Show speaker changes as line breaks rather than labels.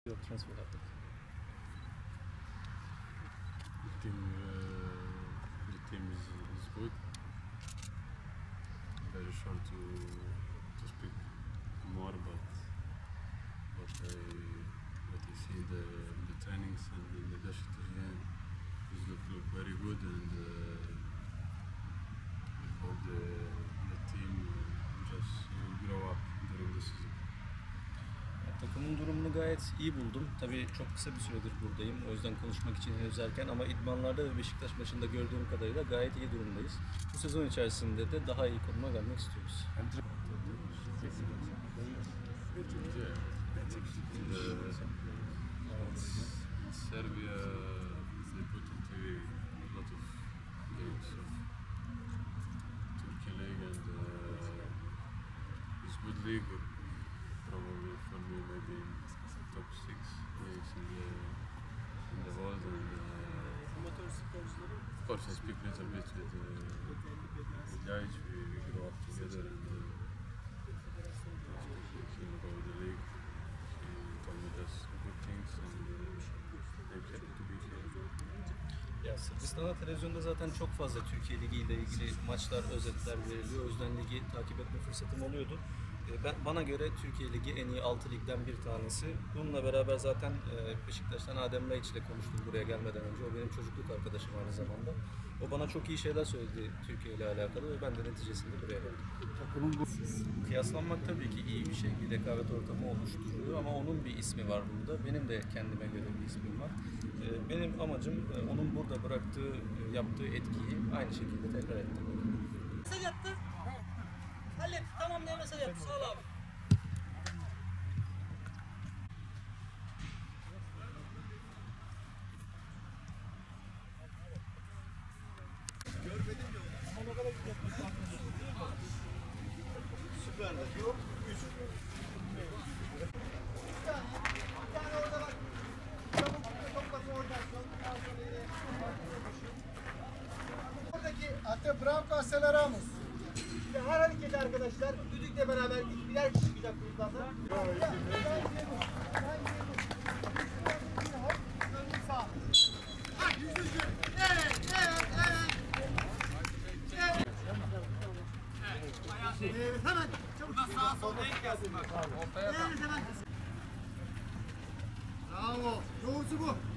Yok, transfer yaptık.
The team is good. Very short to speak more, but what I see in the trainings and in the Beşiktaş game is look very good, and I hope the team just grow up during the season.
Takımın durumunu gayet iyi buldum. Tabii çok kısa bir süredir buradayım. O yüzden konuşmak için henüz erken ama idmanlarda ve Beşiktaş maçında gördüğüm kadarıyla gayet iyi durumdayız. Bu sezon içerisinde de daha iyi konuma gelmek istiyoruz.
In Serbia, they put on TV a lot of games of Turkey League, and it's good league. Probably for me, maybe in top 6 leagues in the world. And of course, I speak a little bit with guys. We grow up together, and I speak with him about the league. He told me just good things, and I'm happy to be here.
Ya Sırbistan'da televizyonda zaten çok fazla Türkiye Ligi ile ilgili maçlar, özetler veriliyor. O yüzden ligi takip etme fırsatım oluyordu. Bana göre Türkiye Ligi en iyi 6 ligden bir tanesi. Bununla beraber zaten Beşiktaş'tan Adem Laiç ile konuştum buraya gelmeden önce. O benim çocukluk arkadaşım aynı zamanda. O bana çok iyi şeyler söyledi Türkiye ile alakalı ve ben de neticesinde buraya geldim. Kıyaslanmak tabii ki iyi bir şey. Bir rekabet ortamı oluşturuyor ama onun bir ismi var burada. Benim de kendime göre bir ismim var. Benim amacım onun burada bıraktığı, yaptığı etkiyi aynı şekilde tekrar ettirmek.
Mesaj attı. Hallet. Tamam diye mesaj attı. Sağ ol abi.
Süperdi. Yok. Bir tane orada bak. Çabuk toplasın oradan. Buradaki hatta Branco Aceleramos. Şimdi her hareketi arkadaşlar düdükle beraber birer kişi bir dakika hızlandı. Evet, hemen çabuk. Sağa sola denk gelsin bak. Evet, hemen. Bravo. Doğrusu bu.